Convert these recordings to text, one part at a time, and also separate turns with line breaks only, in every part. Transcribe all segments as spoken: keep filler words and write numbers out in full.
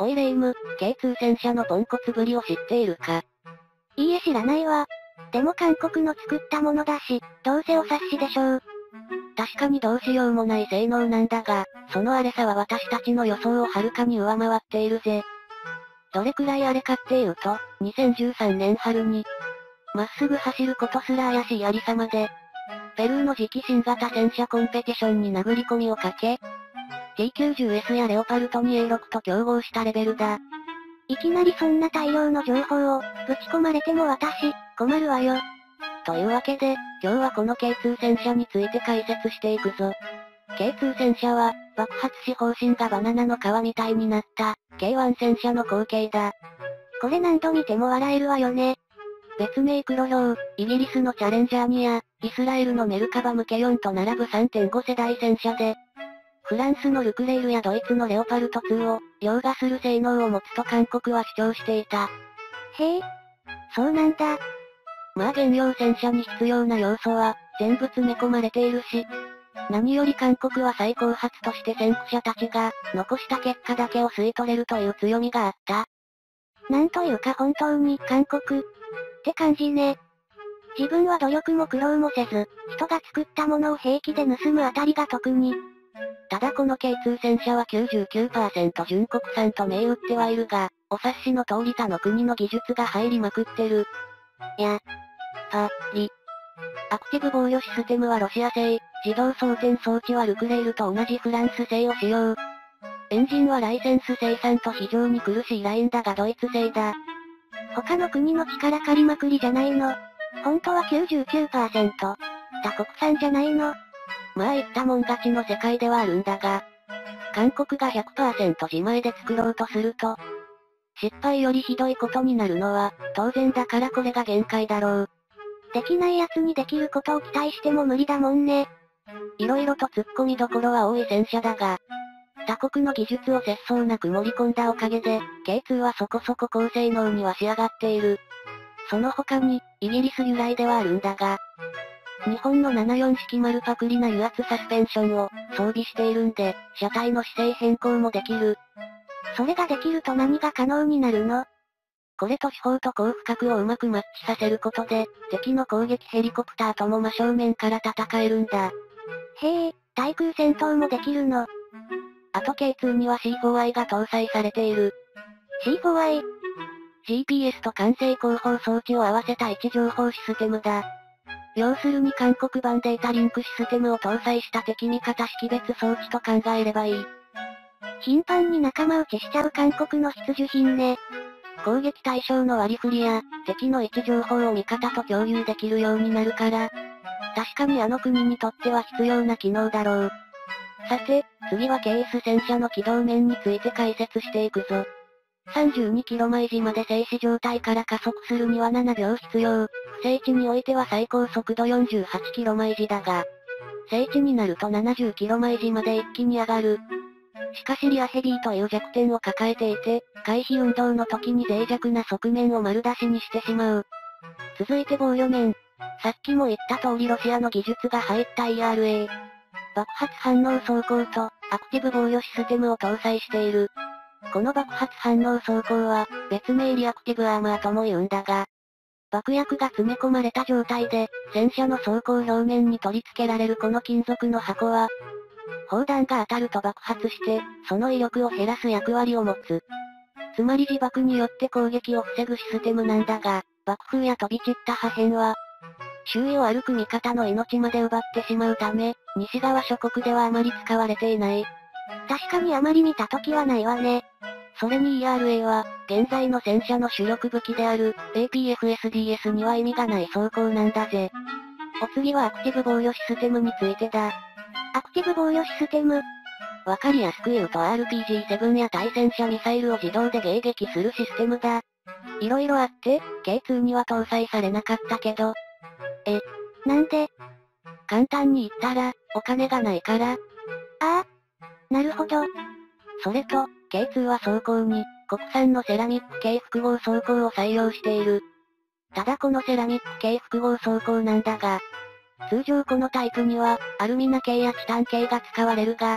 おいレイム、ケーツー 戦車のポンコツぶりを知っているか？
いいえ知らないわ。でも韓国の作ったものだし、どうせお察しでしょう。
確かにどうしようもない性能なんだが、その荒れさは私たちの予想をはるかに上回っているぜ。どれくらい荒れかっていうと、にせんじゅうさんねん春に、まっすぐ走ることすら怪しいありさまで、ペルーの次期新型戦車コンペティションに殴り込みをかけ、ティーきゅうじゅうエス やレオパルトに エーろく と競合したレベルだ。
いきなりそんな大量の情報を、ぶち込まれても私、困るわよ。
というわけで、今日はこの ケーツー 戦車について解説していくぞ。ケーツー 戦車は、爆発し方針がバナナの皮みたいになった、ケーワン 戦車の後継だ。
これ何度見ても笑えるわよね。
別名黒ヒョウ、イギリスのチャレンジャーにや、イスラエルのメルカバムケヨンと並ぶ さんてんご 世代戦車で、フランスのルクレイルやドイツのレオパルトツーを、凌駕する性能を持つと韓国は主張していた。
へえ、そうなんだ。
まあ現用戦車に必要な要素は、全部詰め込まれているし、何より韓国は最高発として先駆者たちが、残した結果だけを吸い取れるという強みがあった。
なんというか本当に、韓国、って感じね。自分は努力も苦労もせず、人が作ったものを平気で盗むあたりが特に。
ただこの ケーツー 戦車は きゅうじゅうきゅうパーセント 純国産と銘打ってはいるが、お察しの通り他の国の技術が入りまくってる。や、ぱ、り。アクティブ防御システムはロシア製、自動装填装置はルクレイルと同じフランス製を使用。エンジンはライセンス生産と非常に苦しいラインだがドイツ製だ。
他の国の力借りまくりじゃないの。本当は きゅうじゅうきゅうパーセント。他国産じゃないの。
まあ言ったもん勝ちの世界ではあるんだが、韓国が ひゃくパーセント 自前で作ろうとすると、失敗よりひどいことになるのは、当然だからこれが限界だろう。
できない奴にできることを期待しても無理だもんね。
色々と突っ込みどころは多い戦車だが、他国の技術を節操なく盛り込んだおかげで、ケーツー はそこそこ高性能には仕上がっている。その他に、イギリス由来ではあるんだが、日本のななじゅうよん式丸パクリな油圧サスペンションを装備しているんで、車体の姿勢変更もできる。
それができると何が可能になるの？
これと四方と高負荷をうまくマッチさせることで、敵の攻撃ヘリコプターとも真正面から戦えるんだ。
へえ、対空戦闘もできるの。
あと ケーツー には シーフォーアイ が搭載されている。
シーフォーアイ？
ジーピーエス と管制広報装置を合わせた位置情報システムだ。要するに韓国版データリンクシステムを搭載した敵味方識別装置と考えればいい。
頻繁に仲間内しちゃう韓国の必需品ね。
攻撃対象の割り振りや、敵の位置情報を味方と共有できるようになるから、確かにあの国にとっては必要な機能だろう。さて、次は ケーエス 戦車の軌道面について解説していくぞ。さんじゅうにキロ毎時まで静止状態から加速するにはななびょう必要。不静地においては最高速度よんじゅうはちキロ毎時だが、静地になるとななじゅうキロ毎時まで一気に上がる。しかしリアヘビーという弱点を抱えていて、回避運動の時に脆弱な側面を丸出しにしてしまう。続いて防御面。さっきも言った通りロシアの技術が入った イーアールエー。爆発反応装甲と、アクティブ防御システムを搭載している。この爆発反応装甲は、別名リアクティブアーマーとも言うんだが、爆薬が詰め込まれた状態で、戦車の装甲表面に取り付けられるこの金属の箱は、砲弾が当たると爆発して、その威力を減らす役割を持つ。つまり自爆によって攻撃を防ぐシステムなんだが、爆風や飛び散った破片は、周囲を歩く味方の命まで奪ってしまうため、西側諸国ではあまり使われていない。
確かにあまり見た時はないわね。
それに イーアールエー は、現在の戦車の主力武器である、エーピーエフエスディーエス には意味がない装甲なんだぜ。お次はアクティブ防御システムについてだ。
アクティブ防御システム。
わかりやすく言うと アールピージーセブン や対戦車ミサイルを自動で迎撃するシステムだ。色々あって、ケーツー には搭載されなかったけど。
え、なんで？
簡単に言ったら、お金がないから。あ
あ、なるほど。
それと、ケーツー は装甲に、国産のセラミック系複合装甲を採用している。ただこのセラミック系複合装甲なんだが、通常このタイプには、アルミナ系やチタン系が使われるが、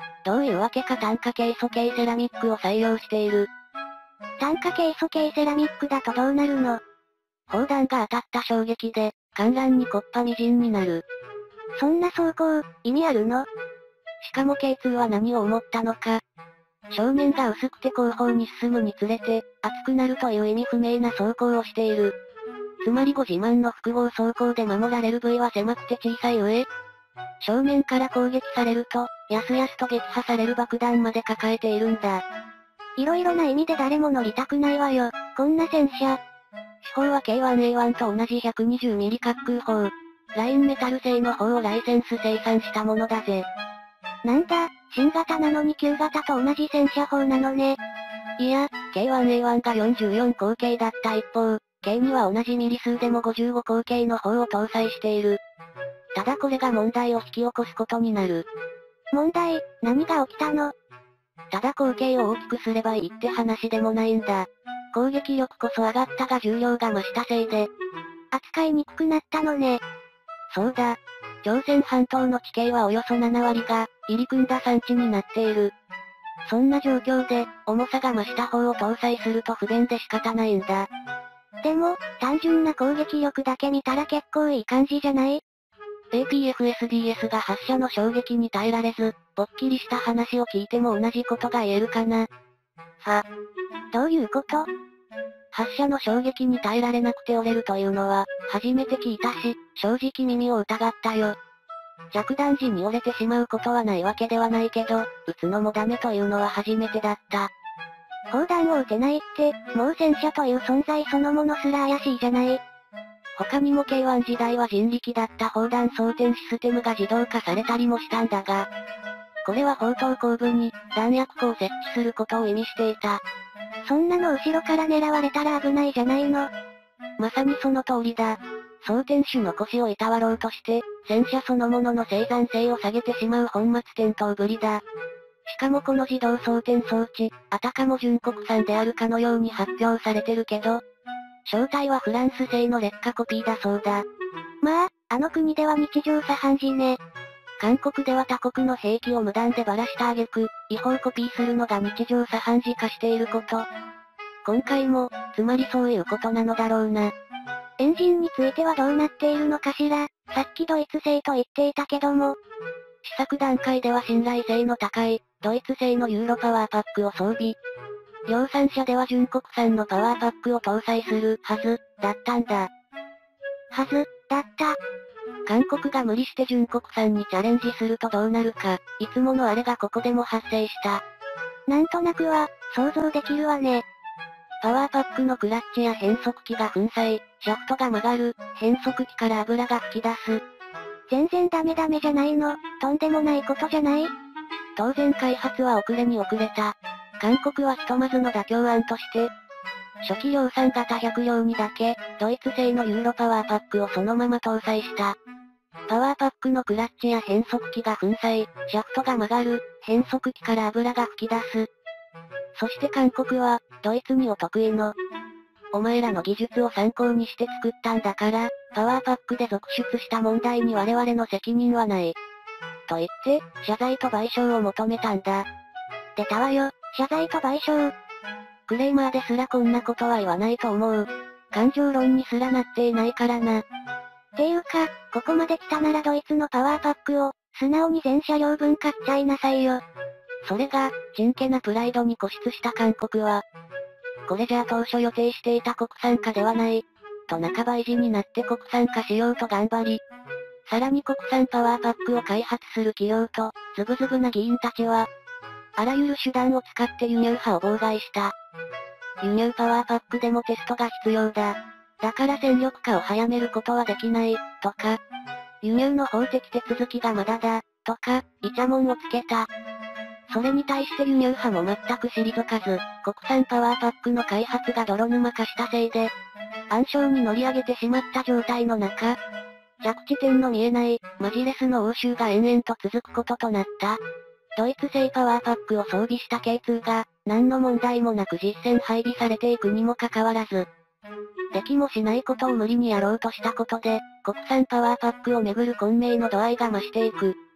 どういうわけか炭化ケイ素系セラミックを採用している。
炭化ケイ素系セラミックだとどうなるの？
砲弾が当たった衝撃で、観覧に木っ端みじんになる。
そんな走行、意味あるの？
しかも ケーツー は何を思ったのか。正面が薄くて後方に進むにつれて、熱くなるという意味不明な走行をしている。つまりご自慢の複合走行で守られる部位は狭くて小さい上、正面から攻撃されると、やすやすと撃破される爆弾まで抱えているんだ。
いろいろな意味で誰も乗りたくないわよ、こんな戦車。
手法は ケーワンエーワン と同じ ひゃくにじゅうミリ 滑空砲。ラインメタル製の砲をライセンス生産したものだぜ。
なんだ、新型なのに旧型と同じ戦車砲なのね。
いや、ケーワンエーワン がよんじゅうよん口径だった一方、K には同じミリ数でもごじゅうご口径の砲を搭載している。ただこれが問題を引き起こすことになる。
問題、何が起きたの？
ただ口径を大きくすればいいって話でもないんだ。攻撃力こそ上がったが重量が増したせいで、
扱いにくくなったのね。
そうだ。朝鮮半島の地形はおよそなな割が、入り組んだ山地になっている。そんな状況で、重さが増した方を搭載すると不便で仕方ないんだ。
でも、単純な攻撃力だけ見たら結構いい感じじゃない？
エーピーエフエスディーエス が発射の衝撃に耐えられず、ぽっきりした話を聞いても同じことが言えるかな。
は、どういうこと？
発射の衝撃に耐えられなくて折れるというのは、初めて聞いたし、正直耳を疑ったよ。着弾時に折れてしまうことはないわけではないけど、撃つのもダメというのは初めてだった。
砲弾を撃てないって、もう戦車という存在そのものすら怪しいじゃない。
他にも ケーワン 時代は人力だった砲弾装填システムが自動化されたりもしたんだが、これは砲塔後部に弾薬庫を設置することを意味していた。
そんなの後ろから狙われたら危ないじゃないの。
まさにその通りだ。装填手の腰をいたわろうとして、戦車そのものの生産性を下げてしまう本末転倒ぶりだ。しかもこの自動装填装置、あたかも純国産であるかのように発表されてるけど、正体はフランス製の劣化コピーだそうだ。
まあ、あの国では日常茶飯事ね。
韓国では他国の兵器を無断でばらした挙句、違法コピーするのが日常茶飯事化していること。今回も、つまりそういうことなのだろうな。
エンジンについてはどうなっているのかしら。さっきドイツ製と言っていたけども。
試作段階では信頼性の高い、ドイツ製のユーロパワーパックを装備。量産車では純国産のパワーパックを搭載するはず、だったんだ。
はず、だった。
韓国が無理して純国産にチャレンジするとどうなるか、いつものあれがここでも発生した。
なんとなくは、想像できるわね。
パワーパックのクラッチや変速機が粉砕、シャフトが曲がる、変速機から油が吹き出す。
全然ダメダメじゃないの、とんでもないことじゃない？
当然開発は遅れに遅れた。韓国はひとまずの妥協案として、初期量産型ひゃく両にだけ、ドイツ製のユーロパワーパックをそのまま搭載した。パワーパックのクラッチや変速機が粉砕、シャフトが曲がる、変速機から油が吹き出す。そして韓国は、ドイツにお得意の、お前らの技術を参考にして作ったんだから、パワーパックで続出した問題に我々の責任はない。と言って、謝罪と賠償を求めたんだ。
出たわよ、謝罪と賠償。
クレーマーですらこんなことは言わないと思う。感情論にすらなっていないからな。
っていうか、ここまで来たならドイツのパワーパックを、素直に全車両分買っちゃいなさいよ。
それが、ちんけなプライドに固執した韓国は、これじゃあ当初予定していた国産化ではない、と半ば意地になって国産化しようと頑張り、さらに国産パワーパックを開発する企業と、ズブズブな議員たちは、あらゆる手段を使って輸入派を妨害した。輸入パワーパックでもテストが必要だ。だから戦力化を早めることはできない、とか、輸入の法的手続きがまだだ、とか、イチャモンをつけた。それに対して輸入派も全く退かず、国産パワーパックの開発が泥沼化したせいで、暗礁に乗り上げてしまった状態の中、着地点の見えない、マジレスの応酬が延々と続くこととなった。ドイツ製パワーパックを装備した ケーツー が、何の問題もなく実戦配備されていくにもかかわらず、できもしないことを無理にやろうとしたことで、国産パワーパックをめぐる混迷の度合いが増していく。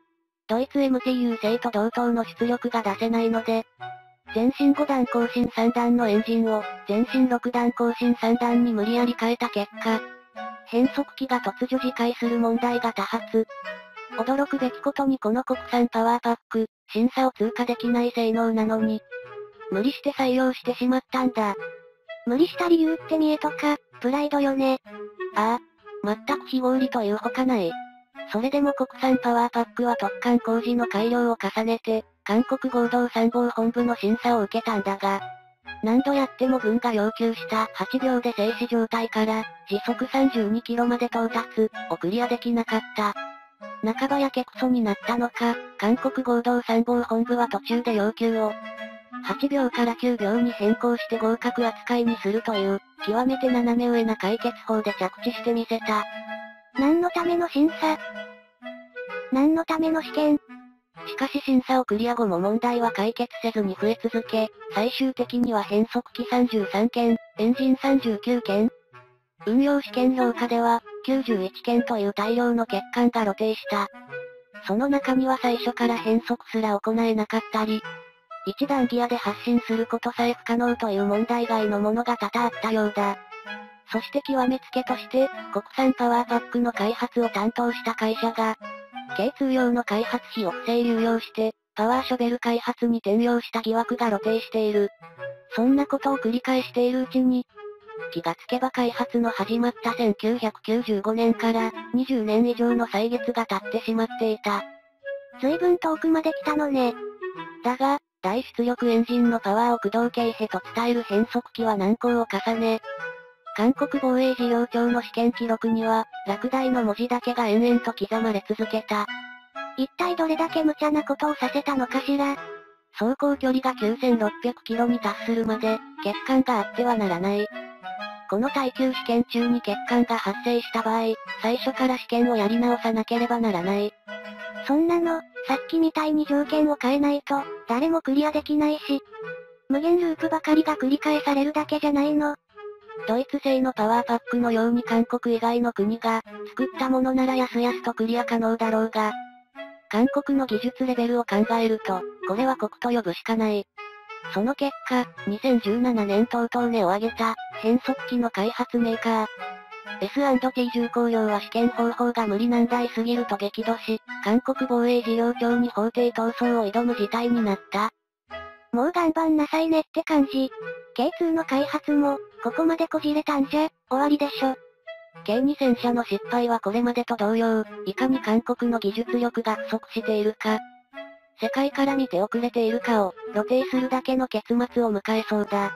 ドイツ エムティーユー 製と同等の出力が出せないので、全身ごだん更新さんだんのエンジンを、全身ろくだん更新さんだんに無理やり変えた結果、変速機が突如自壊する問題が多発。驚くべきことにこの国産パワーパック、審査を通過できない性能なのに、無理して採用してしまったんだ。
無理した理由って見えとか、プライドよね。
ああ、全く非合理というほかない。それでも国産パワーパックは突貫工事の改良を重ねて、韓国合同参謀本部の審査を受けたんだが、何度やっても軍が要求したはちびょうで静止状態から時速さんじゅうにキロまで到達をクリアできなかった。半ばやけくそになったのか、韓国合同参謀本部は途中で要求をはちびょうからきゅうびょうに変更して合格扱いにするという、極めて斜め上な解決法で着地してみせた。
何のための審査？何のための試験？
しかし審査をクリア後も問題は解決せずに増え続け、最終的には変速機さんじゅうさんけん、エンジンさんじゅうきゅうけん。運用試験評価では、きゅうじゅういっけんという大量の欠陥が露呈した。その中には最初から変速すら行えなかったり、一段ギアで発進することさえ不可能という問題外のものが多々あったようだ。そして極めつけとして、国産パワーパックの開発を担当した会社が、ケーツー 用の開発費を不正流用して、パワーショベル開発に転用した疑惑が露呈している。そんなことを繰り返しているうちに、気がつけば開発の始まったせんきゅうひゃくきゅうじゅうごねんからにじゅうねん以上の歳月が経ってしまっていた。
随分遠くまで来たのね。
だが、大出力エンジンのパワーを駆動形へと伝える変速機は難航を重ね、韓国防衛事業庁の試験記録には、落第の文字だけが延々と刻まれ続けた。
一体どれだけ無茶なことをさせたのかしら。
走行距離がきゅうせんろっぴゃくキロに達するまで、欠陥があってはならない。この耐久試験中に欠陥が発生した場合、最初から試験をやり直さなければならない。
そんなの、さっきみたいに条件を変えないと、誰もクリアできないし、無限ループばかりが繰り返されるだけじゃないの。
ドイツ製のパワーパックのように韓国以外の国が、作ったものならやすやすとクリア可能だろうが、韓国の技術レベルを考えると、これは酷と呼ぶしかない。その結果、にせんじゅうななねんとうとう値を上げた、変速機の開発メーカー、エスアンドティー 重工業は試験方法が無理難題すぎると激怒し、韓国防衛事業庁に法廷闘争を挑む事態になった。
もう頑張んなさいねって感じ。ケーツー の開発も、ここまでこじれたんじゃ、終わりでしょ。
ケーにせん 社の失敗はこれまでと同様、いかに韓国の技術力が不足しているか、世界から見て遅れているかを、露呈するだけの結末を迎えそうだ。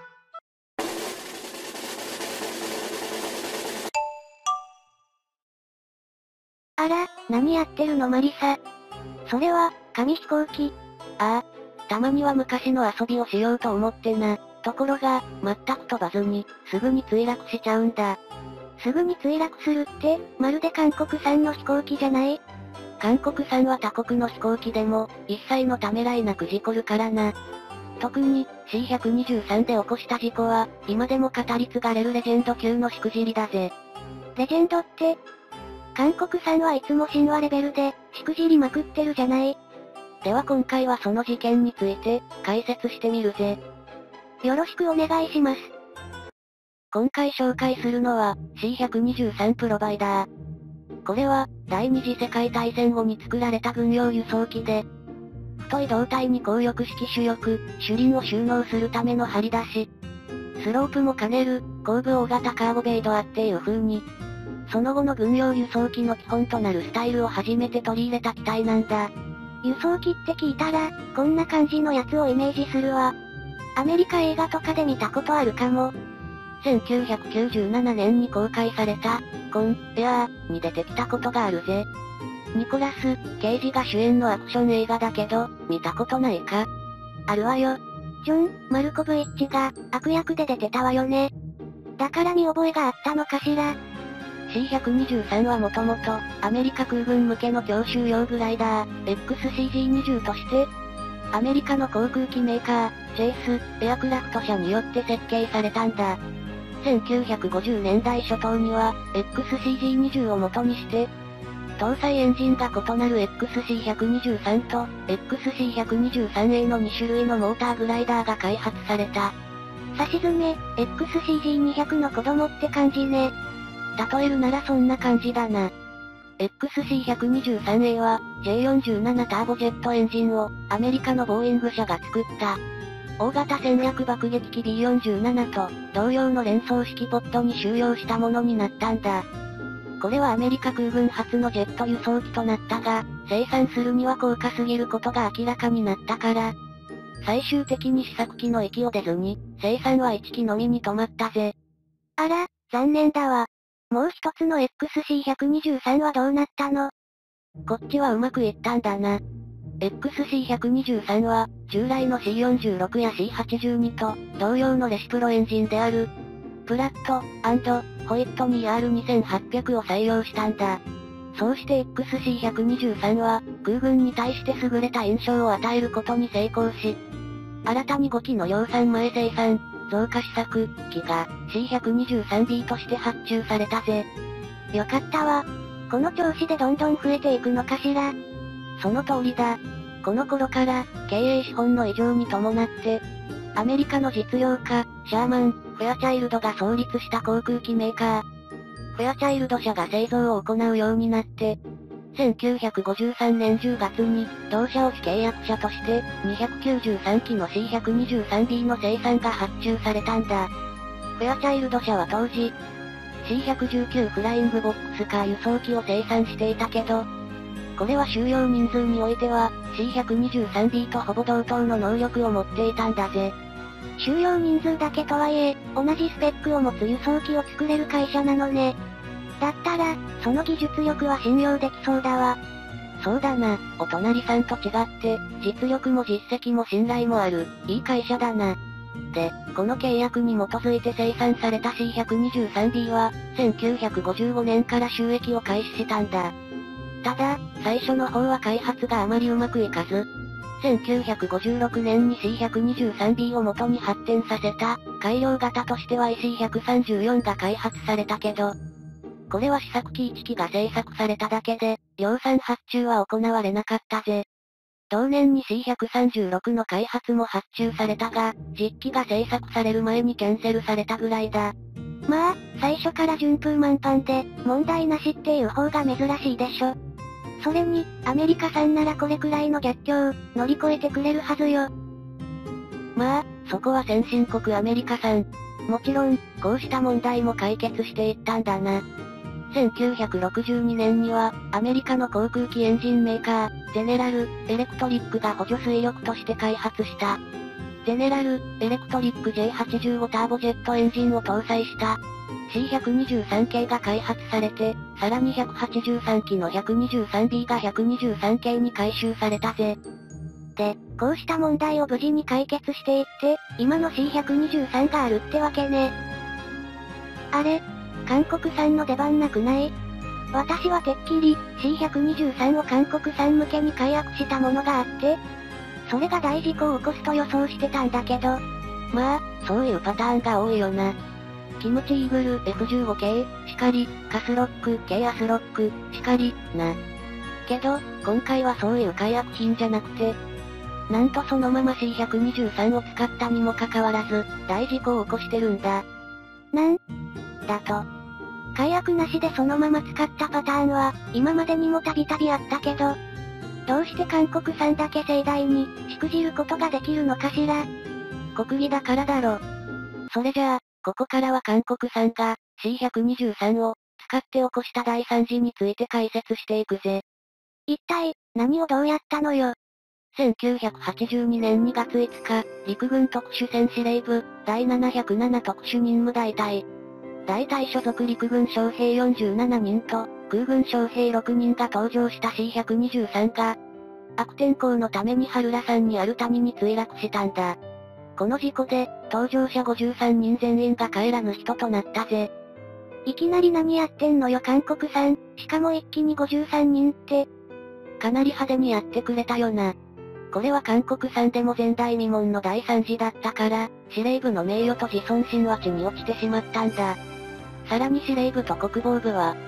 あら、何やってるのマリサ。それは、紙飛行機。
ああ、たまには昔の遊びをしようと思ってな。ところが、全く飛ばずに、すぐに墜落しちゃうんだ。
すぐに墜落するって、まるで韓国産の飛行機じゃない？
韓国産は他国の飛行機でも、一切のためらいなく事故るからな。特に、シーひゃくにじゅうさん で起こした事故は、今でも語り継がれるレジェンド級のしくじりだぜ。
レジェンドって、韓国産はいつも神話レベルで、しくじりまくってるじゃない。
では今回はその事件について、解説してみるぜ。
よろしくお願いします。
今回紹介するのは、シーひゃくにじゅうさん プロバイダー。これは、第二次世界大戦後に作られた軍用輸送機で、太い胴体に高翼式主翼、主輪を収納するための張り出し、スロープも兼ねる、後部大型カーボベイドアっていう風に、その後の軍用輸送機の基本となるスタイルを初めて取り入れた機体なんだ。
輸送機って聞いたら、こんな感じのやつをイメージするわ。アメリカ映画とかで見たことあるかも。
せんきゅうひゃくきゅうじゅうななねんに公開された、コン、エアーに出てきたことがあるぜ。ニコラス・ケイジが主演のアクション映画だけど、見たことないか？
あるわよ。ジョン・マルコブイッチが悪役で出てたわよね。だから見覚えがあったのかしら。
シーひゃくにじゅうさん はもともと、アメリカ空軍向けの強襲用グライダー、エックスシージーにじゅう として、アメリカの航空機メーカー、チェイス・エアクラフト社によって設計されたんだ。せんきゅうひゃくごじゅうねんだい初頭には、エックスシージーにじゅう を元にして、 搭載エンジンが異なる エックスシーひゃくにじゅうさん と エックスシーひゃくにじゅうさんエー のに種類のモーターグライダーが開発された。
差し詰め、エックスシージーにひゃく の子供って感じね。
例えるならそんな感じだな。エックスシーひゃくにじゅうさんエー は ジェイよんじゅうなな ターボジェットエンジンをアメリカのボーイング社が作った。大型戦略爆撃機 ビーよんじゅうなな と同様の連装式ポットに収容したものになったんだ。これはアメリカ空軍初のジェット輸送機となったが、生産するには高価すぎることが明らかになったから、最終的に試作機の域を出ずに、生産はいっきのみに止まったぜ。
あら、残念だわ。もう一つの エックスシーひゃくにじゅうさん はどうなったの？
こっちはうまくいったんだな。エックスシーひゃくにじゅうさん は、従来の シーよんじゅうろく や シーはちじゅうに と、同様のレシプロエンジンである、プラット、ホイットニー アールにせんはっぴゃく を採用したんだ。そうして エックスシーひゃくにじゅうさん は、空軍に対して優れた印象を与えることに成功し、新たにごきの量産前生産、増加試作機が シーひゃくにじゅうさんビー として発注されたぜ。
よかったわ。この調子でどんどん増えていくのかしら。
その通りだ。この頃から、経営資本の異常に伴って、アメリカの実業家、シャーマン、フェアチャイルドが創立した航空機メーカー、フェアチャイルド社が製造を行うようになって、せんきゅうひゃくごじゅうさんねんじゅうがつに、同社を非契約者として、にひゃくきゅうじゅうさんきの シーひゃくにじゅうさんビー の生産が発注されたんだ。フェアチャイルド社は当時、シーひゃくじゅうきゅう フライングボックスカー輸送機を生産していたけど、これは収容人数においては、シーひゃくにじゅうさんビー とほぼ同等の能力を持っていたんだぜ。
収容人数だけとはいえ、同じスペックを持つ輸送機を作れる会社なのね。だったら、その技術力は信用できそうだわ。
そうだな、お隣さんと違って、実力も実績も信頼もある、いい会社だな。で、この契約に基づいて生産された シーひゃくにじゅうさんビー は、せんきゅうひゃくごじゅうごねんから収益を開始したんだ。ただ、最初の方は開発があまりうまくいかず、せんきゅうひゃくごじゅうろくねんに シーひゃくにじゅうさんビー を元に発展させた、改良型としては イーシーひゃくさんじゅうよん が開発されたけど、これは試作機いっきが製作されただけで、量産発注は行われなかったぜ。同年に シーひゃくさんじゅうろく の開発も発注されたが、実機が製作される前にキャンセルされたぐらいだ。
まあ、最初から順風満帆で、問題なしっていう方が珍しいでしょ。それに、アメリカ産ならこれくらいの逆境、乗り越えてくれるはずよ。
まあ、そこは先進国アメリカ産。もちろん、こうした問題も解決していったんだな。せんきゅうひゃくろくじゅうにねんには、アメリカの航空機エンジンメーカー、ゼネラル・エレクトリックが補助推力として開発した。ゼネラル・エレクトリック ジェイはちじゅうご ターボジェットエンジンを搭載した、シーひゃくにじゅうさん 系が開発されて、さらにひゃくはちじゅうさんきの ひゃくにじゅうさんビー がひゃくにじゅうさん系に改修されたぜ。
で、こうした問題を無事に解決していって、今の シーひゃくにじゅうさん があるってわけね。あれ、韓国産の出番なくない？私はてっきり シーひゃくにじゅうさん を韓国産向けに解約したものがあって、それが大事故を起こすと予想してたんだけど。
まあ、そういうパターンが多いよな。キムチイーグル エフじゅうご 系、しかり、カスロック、系アスロック、しかり、な。けど、今回はそういう解約品じゃなくて、なんとそのまま シーひゃくにじゅうさん を使ったにもかかわらず、大事故を起こしてるんだ。
なんだと。解約なしでそのまま使ったパターンは、今までにもたびたびあったけど、どうして韓国産だけ盛大に、しくじることができるのかしら。
国技だからだろ。それじゃあ、ここからは韓国産が シーひゃくにじゅうさん を使って起こした大惨事について解説していくぜ。
一体、何をどうやったのよ。
せんきゅうひゃくはちじゅうにねんにがついつか、陸軍特殊戦司令部、だいななひゃくなな特殊任務大隊。大隊所属陸軍将兵よんじゅうななにんと、空軍将兵ろくにんが搭乗した シーひゃくにじゅうさん が、悪天候のためにハルラ山にある谷に墜落したんだ。この事故で、搭乗者ごじゅうさんにん全員が帰らぬ人となったぜ。
いきなり何やってんのよ韓国産、しかも一気にごじゅうさんにんって。
かなり派手にやってくれたよな。これは韓国産でも前代未聞の大惨事だったから、司令部の名誉と自尊心は地に落ちてしまったんだ。さらに司令部と国防部は、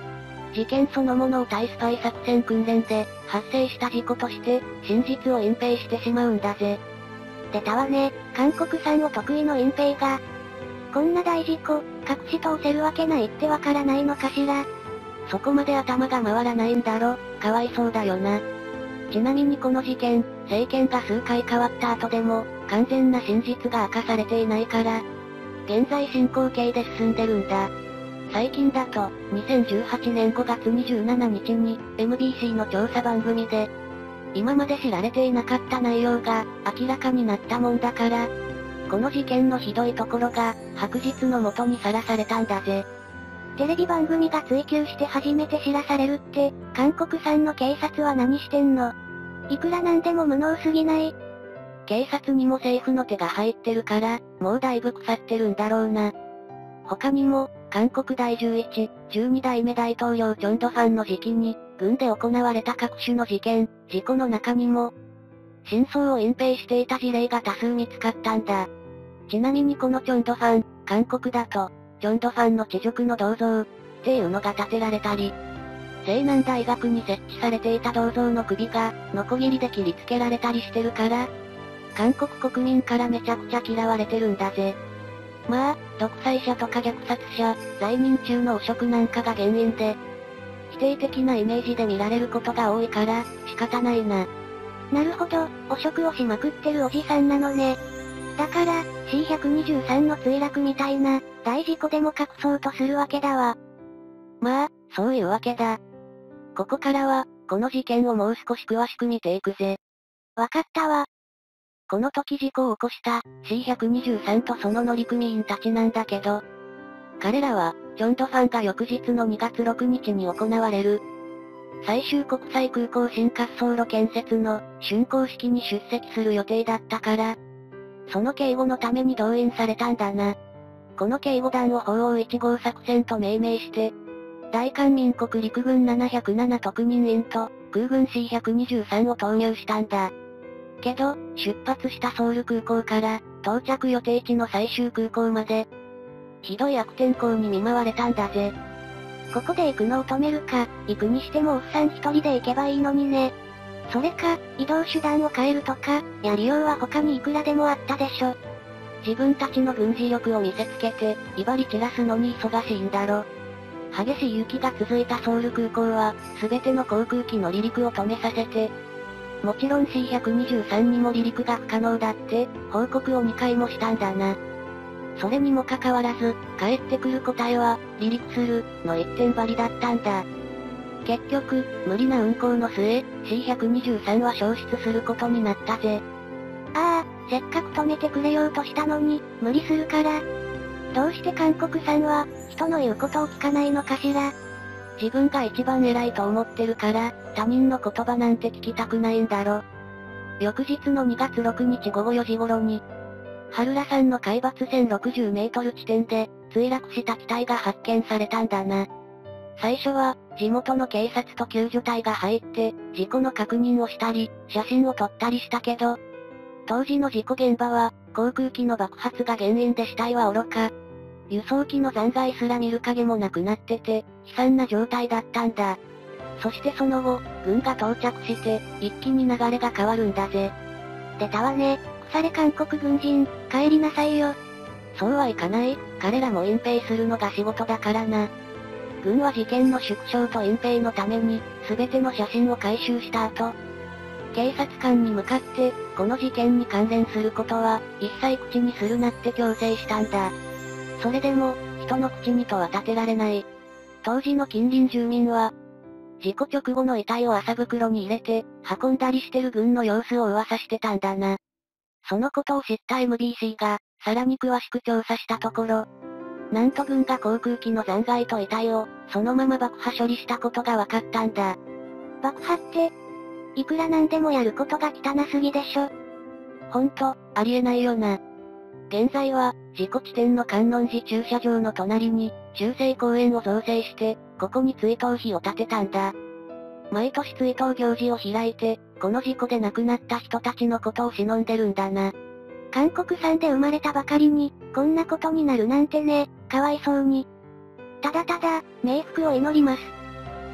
事件そのものを対スパイ作戦訓練で、発生した事故として、真実を隠蔽してしまうんだぜ。
出たわね、韓国産お得意の隠蔽が。こんな大事故、隠し通せるわけないってわからないのかしら。
そこまで頭が回らないんだろ、かわいそうだよな。ちなみにこの事件、政権が数回変わった後でも、完全な真実が明かされていないから、現在進行形で進んでるんだ。最近だと、にせんじゅうはちねんごがつにじゅうしちにちに、エムビーシー の調査番組で、今まで知られていなかった内容が、明らかになったもんだから、この事件のひどいところが、白日のもとにさらされたんだぜ。
テレビ番組が追及して初めて知らされるって、韓国産の警察は何してんの？いくらなんでも無能すぎない？
警察にも政府の手が入ってるから、もうだいぶ腐ってるんだろうな。他にも、韓国第じゅういち、じゅうにだいめ大統領チョンドファンの時期に、軍で行われた各種の事件、事故の中にも、真相を隠蔽していた事例が多数見つかったんだ。ちなみにこのチョンドファン、韓国だと、チョンドファンの地辱の銅像、っていうのが建てられたり、西南大学に設置されていた銅像の首が、ノコギリで切りつけられたりしてるから、韓国国民からめちゃくちゃ嫌われてるんだぜ。まあ、独裁者とか虐殺者、罪人中の汚職なんかが原因で、否定的なイメージで見られることが多いから、仕方ないな。
なるほど、汚職をしまくってるおじさんなのね。だから、シーひゃくにじゅうさん の墜落みたいな、大事故でも隠そうとするわけだわ。
まあ、そういうわけだ。ここからは、この事件をもう少し詳しく見ていくぜ。
わかったわ。
この時事故を起こした シーひゃくにじゅうさん とその乗組員たちなんだけど、彼らは、チョンドファンが翌日のにがつろくにちに行われる、最終国際空港新滑走路建設の竣工式に出席する予定だったから、その警護のために動員されたんだな。この警護団を鳳凰いち号作戦と命名して、大韓民国陸軍ななひゃくなな特任員と空軍 シーひゃくにじゅうさん を投入したんだ。けど、出発したソウル空港から、到着予定地の最終空港まで、ひどい悪天候に見舞われたんだぜ。
ここで行くのを止めるか、行くにしてもおっさん一人で行けばいいのにね。それか、移動手段を変えるとか、やりようは他にいくらでもあったでしょ。
自分たちの軍事力を見せつけて、威張り散らすのに忙しいんだろ。激しい雪が続いたソウル空港は、すべての航空機の離陸を止めさせて、もちろん シーひゃくにじゅうさん にも離陸が不可能だって、報告をにかいもしたんだな。それにもかかわらず、返ってくる答えは、離陸する、の一点張りだったんだ。結局、無理な運航の末、シーひゃくにじゅうさん は消失することになったぜ。
ああ、せっかく止めてくれようとしたのに、無理するから。どうして韓国さんは、人の言うことを聞かないのかしら。
自分が一番偉いと思ってるから、他人の言葉なんて聞きたくないんだろ。翌日のにがつろくにちごごよじ頃に、ハルラ山の海抜せんろくじゅうメートル地点で、墜落した機体が発見されたんだな。最初は、地元の警察と救助隊が入って、事故の確認をしたり、写真を撮ったりしたけど、当時の事故現場は、航空機の爆発が原因で死体は愚か、輸送機の残骸すら見る影もなくなってて、悲惨な状態だったんだ。そしてその後、軍が到着して、一気に流れが変わるんだぜ。
出たわね、腐れ韓国軍人、帰りなさいよ。
そうはいかない、彼らも隠蔽するのが仕事だからな。軍は事件の縮小と隠蔽のために、すべての写真を回収した後、警察官に向かって、この事件に関連することは、一切口にするなって強制したんだ。それでも、人の口にとは立てられない。当時の近隣住民は、事故直後の遺体を麻袋に入れて、運んだりしてる軍の様子を噂してたんだな。そのことを知った エムビーシー が、さらに詳しく調査したところ、なんと軍が航空機の残骸と遺体を、そのまま爆破処理したことが分かったんだ。
爆破って、いくらなんでもやることが汚すぎでしょ。
ほんと、ありえないよな。現在は、事故地点の観音寺駐車場の隣に、中正公園を造成して、ここに追悼碑を建てたんだ。毎年追悼行事を開いて、この事故で亡くなった人たちのことを偲んでるんだな。
韓国産で生まれたばかりに、こんなことになるなんてね、かわいそうに。ただただ、冥福を祈ります。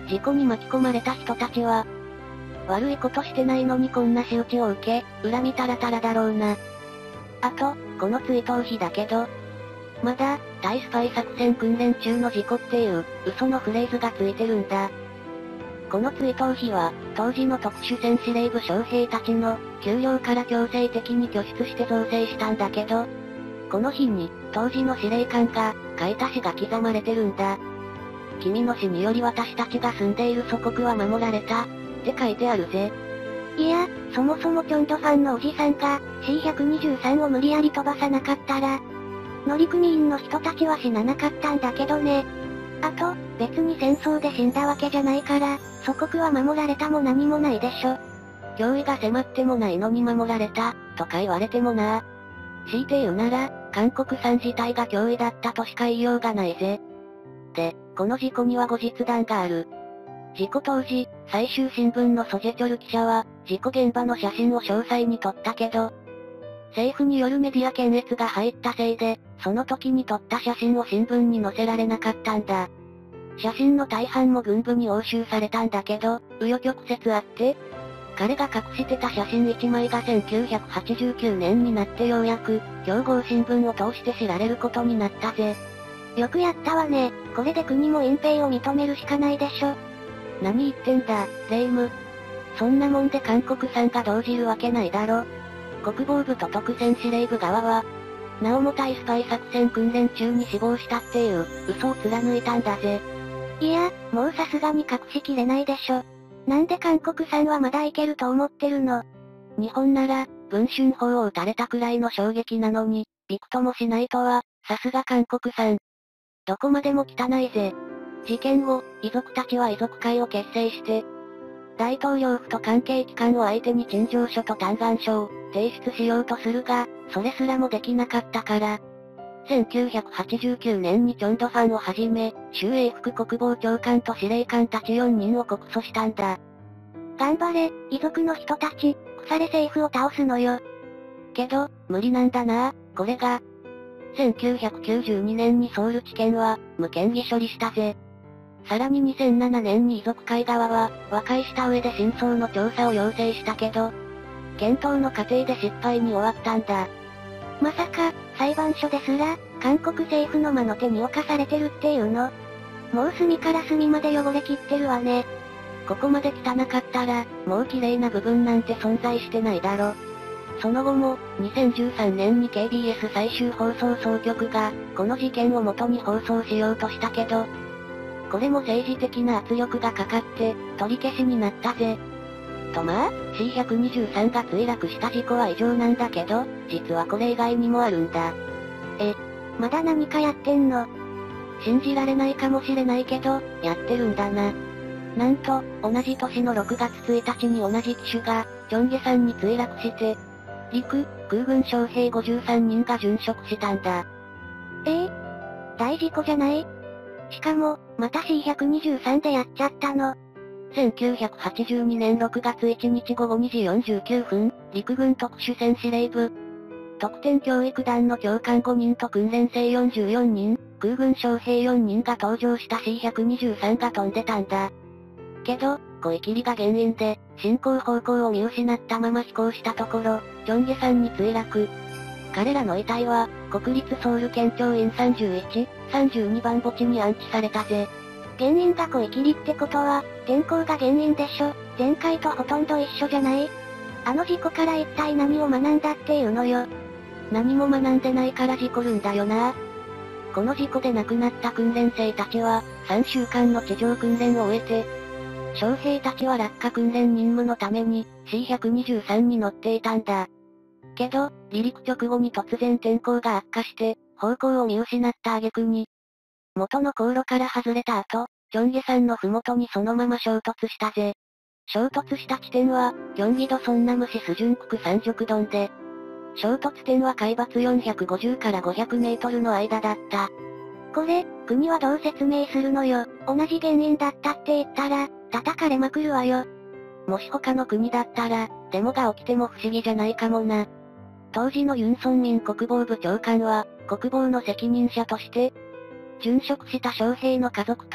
事故に巻き込まれた人たちは、悪いことしてないのにこんな仕打ちを受け、恨みたらたらだろうな。あと、この追悼碑だけど、まだ、対スパイ作戦訓練中の事故っていう、嘘のフレーズがついてるんだ。この追悼碑は、当時の特殊戦司令部将兵たちの、給料から強制的に拠出して造成したんだけど、この日に、当時の司令官が、書いた詩が刻まれてるんだ。君の死により私たちが住んでいる祖国は守られた、って書いてあるぜ。
いや、そもそもチョンドファンのおじさんが、シーひゃくにじゅうさん を無理やり飛ばさなかったら、乗組員の人たちは死ななかったんだけどね。あと、別に戦争で死んだわけじゃないから、祖国は守られたも何もないでしょ。
脅威が迫ってもないのに守られた、とか言われてもな。強いて言うなら、韓国産自体が脅威だったとしか言いようがないぜ。で、この事故には後日談がある。事故当時、最終新聞のソジェチョル記者は、事故現場の写真を詳細に撮ったけど、政府によるメディア検閲が入ったせいで、その時に撮った写真を新聞に載せられなかったんだ。写真の大半も軍部に押収されたんだけど、紆余曲折あって、彼が隠してた写真いちまいがせんきゅうひゃくはちじゅうきゅうねんになってようやく、競合新聞を通して知られることになったぜ。
よくやったわね。これで国も隠蔽を認めるしかないでしょ。
何言ってんだ、レイム。そんなもんで韓国産が動じるわけないだろ。国防部と特戦司令部側は、なおも対スパイ作戦訓練中に死亡したっていう、嘘を貫いたんだぜ。
いや、もうさすがに隠しきれないでしょ。なんで韓国産はまだいけると思ってるの？
日本なら、文春砲を撃たれたくらいの衝撃なのに、びくともしないとは、さすが韓国産。どこまでも汚いぜ。事件後、遺族たちは遺族会を結成して、大統領府と関係機関を相手に陳情書と嘆願書を提出しようとするが、それすらもできなかったから、せんきゅうひゃくはちじゅうきゅうねんにチョンドファンをはじめ、周英副国防長官と司令官たちよんにんを告訴したんだ。
頑張れ、遺族の人たち、腐れ政府を倒すのよ。
けど、無理なんだな、これが。せんきゅうひゃくきゅうじゅうにねんにソウル地検は、無嫌疑処理したぜ。さらににせんななねんに遺族会側は、和解した上で真相の調査を要請したけど、検討の過程で失敗に終わったんだ。
まさか、裁判所ですら、韓国政府の魔の手に侵されてるっていうの？もう隅から隅まで汚れきってるわね。
ここまで汚かったら、もう綺麗な部分なんて存在してないだろ。その後も、にせんじゅうさんねんに ケービーエス 最終放送総局が、この事件を元に放送しようとしたけど、これも政治的な圧力がかかって、取り消しになったぜ。とまあ、シーひゃくにじゅうさん が墜落した事故は異常なんだけど、実はこれ以外にもあるんだ。
え、まだ何かやってんの？
信じられないかもしれないけど、やってるんだな。なんと、同じ年のろくがつついたちに同じ機種が、チョンゲ山に墜落して、陸、空軍将兵ごじゅうさんにんが殉職したんだ。
ええ？大事故じゃない？しかも、また シーひゃくにじゅうさん でやっちゃったの。
せんきゅうひゃくはちじゅうにねんろくがついちにちごごにじよんじゅうきゅうふん、陸軍特殊戦司令部。特典教育団の教官ごにんと訓練生よんじゅうよんにん、空軍将兵よんにんが搭乗した シーひゃくにじゅうさん が飛んでたんだ。けど、声切りが原因で、進行方向を見失ったまま飛行したところ、チョンゲ山に墜落。彼らの遺体は、国立ソウル県庁員さんじゅういち、さんじゅうにばん墓地に安置されたぜ。
原因が声切りってことは、天候が原因でしょ。前回とほとんど一緒じゃない？あの事故から一体何を学んだっていうのよ。
何も学んでないから事故るんだよな。この事故で亡くなった訓練生たちは、さんしゅうかんの地上訓練を終えて、将兵たちは落下訓練任務のために、シーひゃくにじゅうさん に乗っていたんだ。けど、離陸直後に突然天候が悪化して、方向を見失った挙句に、元の航路から外れた後、チョンゲ山のふもとにそのまま衝突したぜ。衝突した地点は、キョンギドソンナム市スジュンクク山直ドンで、衝突点は海抜よんひゃくごじゅうからごひゃくメートルの間だった。
これ、国はどう説明するのよ。同じ原因だったって言ったら、叩かれまくるわよ。
もし他の国だったら、デモが起きても不思議じゃないかもな。当時のユン・ソンミン国防部長官は、国防の責任者として、殉職した将兵の家族と、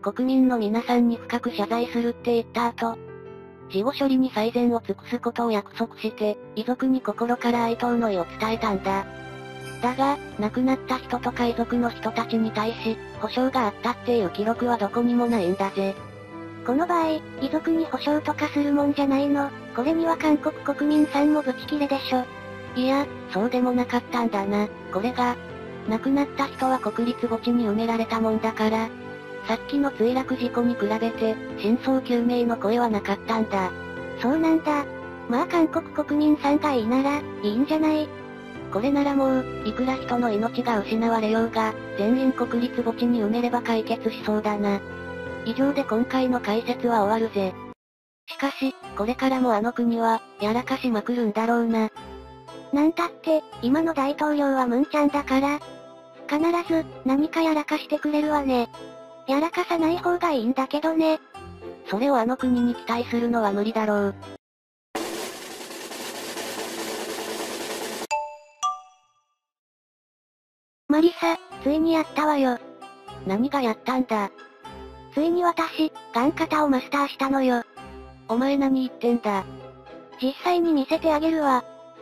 国民の皆さんに深く謝罪するって言った後、事後処理に最善を尽くすことを約束して、遺族に心から哀悼の意を伝えたんだ。だが、亡くなった人とか遺族の人たちに対し、補償があったっていう記録はどこにもないんだぜ。
この場合、遺族に補償とかするもんじゃないの。これには韓国国民さんもブチ切れでしょ。
いや、そうでもなかったんだな。これが、亡くなった人は国立墓地に埋められたもんだから、さっきの墜落事故に比べて、真相究明の声はなかったんだ。
そうなんだ。まあ韓国国民さんがいいなら、いいんじゃない？
これならもう、いくら人の命が失われようが、全員国立墓地に埋めれば解決しそうだな。以上で今回の解説は終わるぜ。しかし、これからもあの国は、やらかしまくるんだろうな。
なんだって、今の大統領はムンちゃんだから、必ず、何かやらかしてくれるわね。やらかさない方がいいんだけどね。
それをあの国に期待するのは無理だろう。
マリサ、ついにやったわよ。
何がやったんだ？
ついに私、ガン型をマスターしたのよ。
お前何言ってんだ？
実際に見せてあげるわ。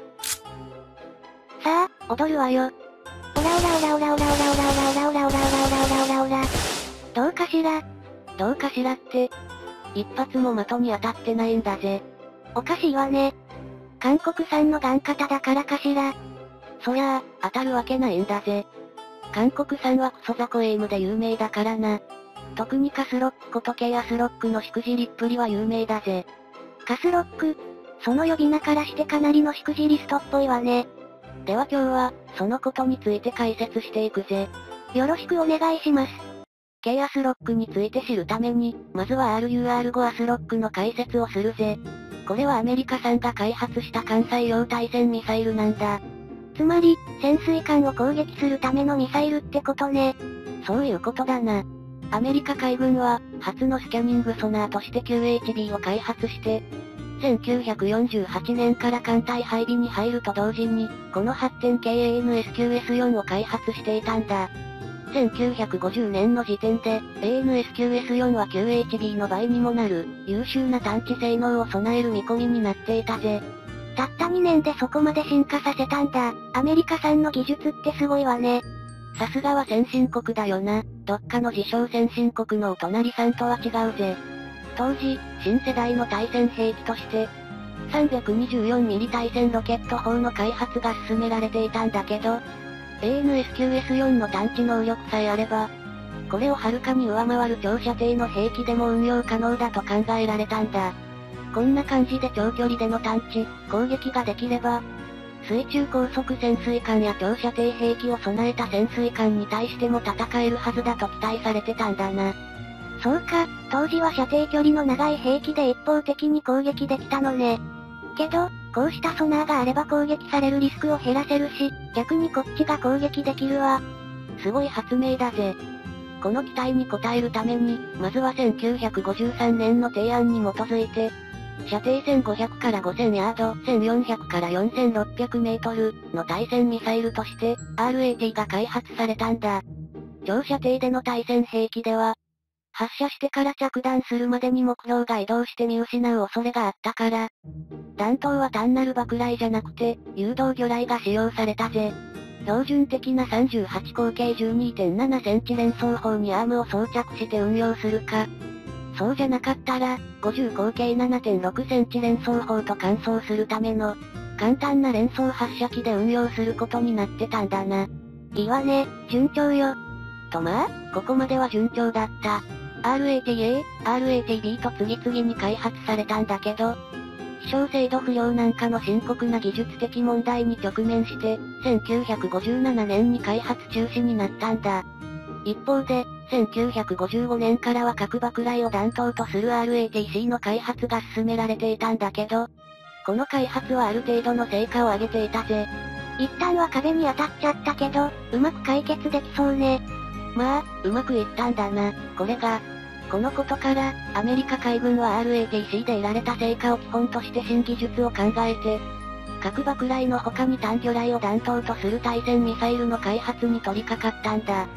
さあ、踊るわよ。オラオラオラオラオラオラオラオラオラオラオラオラオラオラオラ。どうかしら？
どうかしらって、一発も的に当たってないんだぜ。
おかしいわね。韓国産のガン型だからかしら。
そりゃあ、当たるわけないんだぜ。韓国産はクソザコエイムで有名だからな。特にカスロックことケイアスロックのしくじりっぷりは有名だぜ。
カスロック？その呼び名からしてかなりのしくじりストっぽいわね。
では今日は、そのことについて解説していくぜ。
よろしくお願いします。
ケイアスロックについて知るために、まずは アールユーアールファイブ アスロックの解説をするぜ。これはアメリカ産が開発した艦載用対戦ミサイルなんだ。
つまり、潜水艦を攻撃するためのミサイルってことね。
そういうことだな。アメリカ海軍は、初のスキャニングソナーとして キューエイチビー を開発して、せんきゅうひゃくよんじゅうはちねんから艦隊配備に入ると同時に、この発展系 エーエヌエスキューエスフォー を開発していたんだ。せんきゅうひゃくごじゅうねんの時点で、エーエヌエスキューエスフォー は キューエイチビー の倍にもなる、優秀な探知性能を備える見込みになっていたぜ。
たったにねんでそこまで進化させたんだ。アメリカ産の技術ってすごいわね。
さすがは先進国だよな。どっかの自称先進国のお隣さんとは違うぜ。当時、新世代の対戦兵器として、さんびゃくにじゅうよんミリ 対戦ロケット砲の開発が進められていたんだけど、エーエヌエスキューエスフォー の探知能力さえあれば、これをはるかに上回る長射程の兵器でも運用可能だと考えられたんだ。こんな感じで長距離での探知、攻撃ができれば、水中高速潜水艦や長射程兵器を備えた潜水艦に対しても戦えるはずだと期待されてたんだな。
そうか、当時は射程距離の長い兵器で一方的に攻撃できたのね。けど、こうしたソナーがあれば攻撃されるリスクを減らせるし、逆にこっちが攻撃できるわ。
すごい発明だぜ。この期待に応えるために、まずはせんきゅうひゃくごじゅうさんねんの提案に基づいて、射程せんごひゃくからごせんヤード、せんよんひゃくからよんせんろっぴゃくメートルの対戦ミサイルとして、アールエーティー が開発されたんだ。長射程での対戦兵器では、発射してから着弾するまでに目標が移動して見失う恐れがあったから、弾頭は単なる爆雷じゃなくて、誘導魚雷が使用されたぜ。標準的なさんじゅうはち口径 じゅうにてんななセンチ連装砲にアームを装着して運用するか、そうじゃなかったら、ごじゅう口径 ななてんろくセンチ連装砲と換装するための、簡単な連装発射機で運用することになってたんだな。
いいわね、順調よ。
とまあ、ここまでは順調だった。アールエーティーエー、アールエーティービー と次々に開発されたんだけど、飛翔精度不良なんかの深刻な技術的問題に直面して、せんきゅうひゃくごじゅうななねんに開発中止になったんだ。一方で、せんきゅうひゃくごじゅうごねんからは核爆雷を弾頭とする アールエーティーシー の開発が進められていたんだけど、この開発はある程度の成果を上げていたぜ。
一旦は壁に当たっちゃったけど、うまく解決できそうね。
まあ、うまくいったんだな、これが。このことから、アメリカ海軍は アールエーティーシー で得られた成果を基本として新技術を考えて、核爆雷の他に単魚雷を弾頭とする対戦ミサイルの開発に取り掛かったんだ。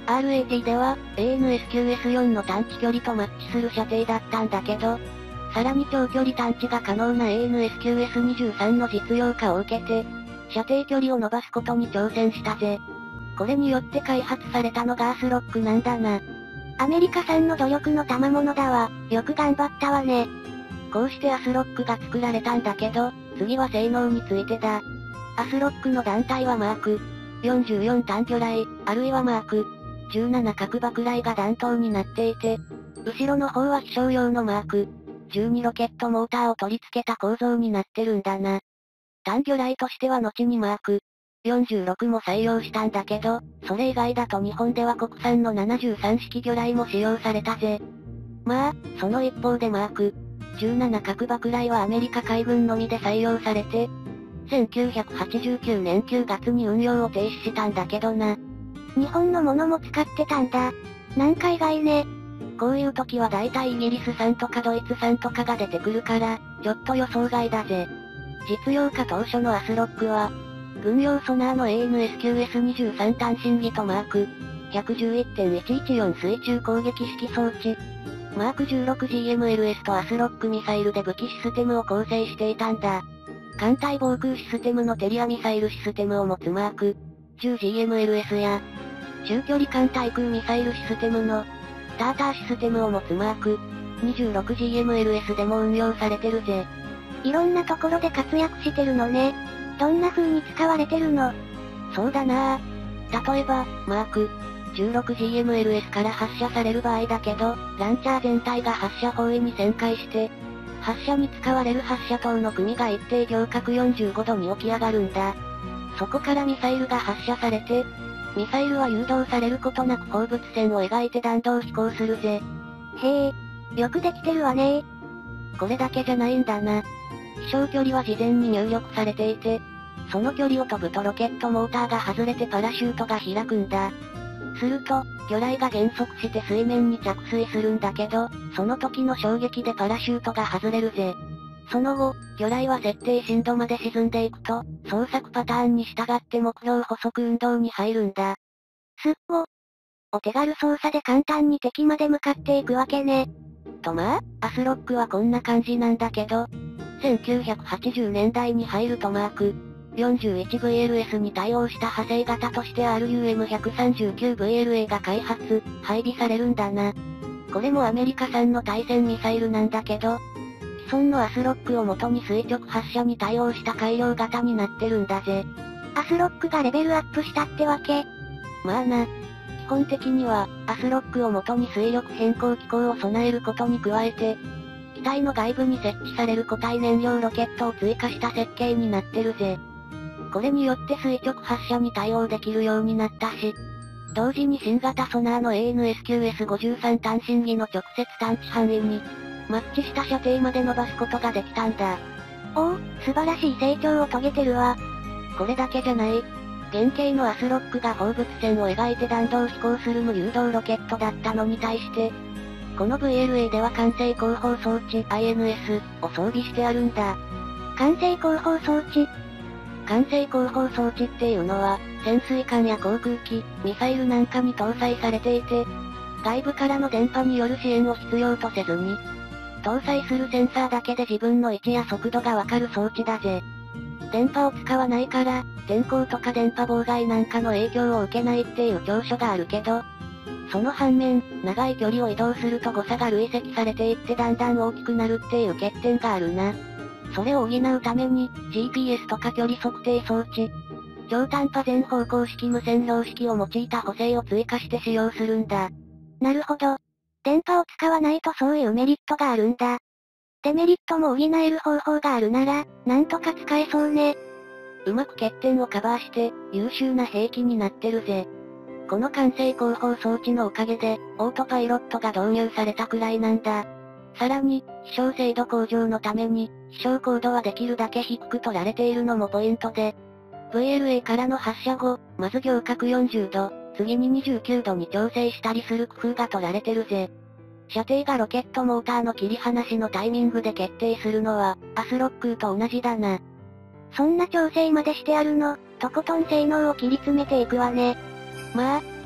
アールエーティー では、エーエヌエスきゅうエスよん の探知距離とマッチする射程だったんだけど、さらに長距離探知が可能な エーエヌエスきゅうエスにじゅうさん の実用化を受けて、射程距離を伸ばすことに挑戦したぜ。これによって開発されたのがアスロックなんだな。
アメリカ産の努力の賜物だわ。よく頑張ったわね。
こうしてアスロックが作られたんだけど、次は性能についてだ。アスロックの団体はマークよんじゅうよん単魚雷、あるいはマークじゅうなな核爆雷が弾頭になっていて、後ろの方は飛翔用のマークじゅうにロケットモーターを取り付けた構造になってるんだな。単魚雷としては後にマークよんじゅうろくも採用したんだけど、それ以外だと日本では国産のななじゅうさん式魚雷も使用されたぜ。まあ、その一方でマークじゅうなな核爆雷はアメリカ海軍のみで採用されて、せんきゅうひゃくはちじゅうきゅうねんくがつに運用を停止したんだけどな。
日本のものも使ってたんだ。なんか意外ね。
こういう時は大体イギリス産とかドイツ産とかが出てくるから、ちょっと予想外だぜ。実用化当初のアスロックは、軍用ソナーの エーエヌエスきゅうエスにじゅうさん 単身機とマーク ひゃくじゅういってんいちいちよん 水中攻撃式装置、マーク じゅうろくジーエムエルエス とアスロックミサイルで武器システムを構成していたんだ。艦隊防空システムのテリアミサイルシステムを持つマーク じゅうジーエムエルエス や、中距離艦対空ミサイルシステムのスターターシステムを持つマーク にじゅうろくジーエムエルエス でも運用されてるぜ。
いろんなところで活躍してるのね。どんな風に使われてるの？
そうだなぁ。例えば、マーク じゅうろくジーエムエルエス から発射される場合だけど、ランチャー全体が発射方位に旋回して、発射に使われる発射塔の組が一定仰角よんじゅうごどに起き上がるんだ。そこからミサイルが発射されて、ミサイルは誘導されることなく放物線を描いて弾道飛行するぜ。
へえ、よくできてるわね。
これだけじゃないんだな。飛翔距離は事前に入力されていて、その距離を飛ぶとロケットモーターが外れてパラシュートが開くんだ。すると、魚雷が減速して水面に着水するんだけど、その時の衝撃でパラシュートが外れるぜ。その後、魚雷は設定深度まで沈んでいくと、操作パターンに従って目標捕捉運動に入るんだ。
すっご。お手軽操作で簡単に敵まで向かっていくわけね。
とまあ、アスロックはこんな感じなんだけど、せんきゅうひゃくはちじゅうねんだいに入るとマーク よんじゅういちブイエルエス に対応した派生型として アールユーエムひゃくさんじゅうきゅうブイエルエー が開発、配備されるんだな。これもアメリカ産の対戦ミサイルなんだけど、既存のアスロックを元に垂直発射に対応した改良型になってるんだぜ。
アスロックがレベルアップしたってわけ？
まあな。基本的には、アスロックを元に水力変更機構を備えることに加えて、機体の外部に設置される固体燃料ロケットを追加した設計になってるぜ。これによって垂直発射に対応できるようになったし、同時に新型ソナーの エーエヌエスきゅうエスごじゅうさん 単身機の直接探知範囲に、マッチした射程まで伸ばすことができたんだ。
おお、素晴らしい成長を遂げてるわ。
これだけじゃない。原型のアスロックが放物線を描いて弾道飛行する無誘導ロケットだったのに対して、この ブイエルエー では管制広報装置 アイエヌエス を装備してあるんだ。
管制広報装置？
管制広報装置っていうのは、潜水艦や航空機、ミサイルなんかに搭載されていて、外部からの電波による支援を必要とせずに、搭載するセンサーだけで自分の位置や速度がわかる装置だぜ。電波を使わないから、天候とか電波妨害なんかの影響を受けないっていう長所があるけど、その反面、長い距離を移動すると誤差が累積されていってだんだん大きくなるっていう欠点があるな。それを補うために、ジーピーエス とか距離測定装置、超短波全方向式無線標識を用いた補正を追加して使用するんだ。
なるほど。電波を使わないとそういうメリットがあるんだ。デメリットも補える方法があるなら、なんとか使えそうね。
うまく欠点をカバーして、優秀な兵器になってるぜ。この管制広報装置のおかげで、オートパイロットが導入されたくらいなんだ。さらに、飛翔精度向上のために、飛翔高度はできるだけ低く取られているのもポイントで、ブイエルエー からの発射後、まず仰角よんじゅうど、次ににじゅうきゅうどに調整したりする工夫が取られてるぜ。射程がロケットモーターの切り離しのタイミングで決定するのは、アスロックと同じだな。
そんな調整までしてあるの、とことん性能を切り詰めていくわね。
まあ、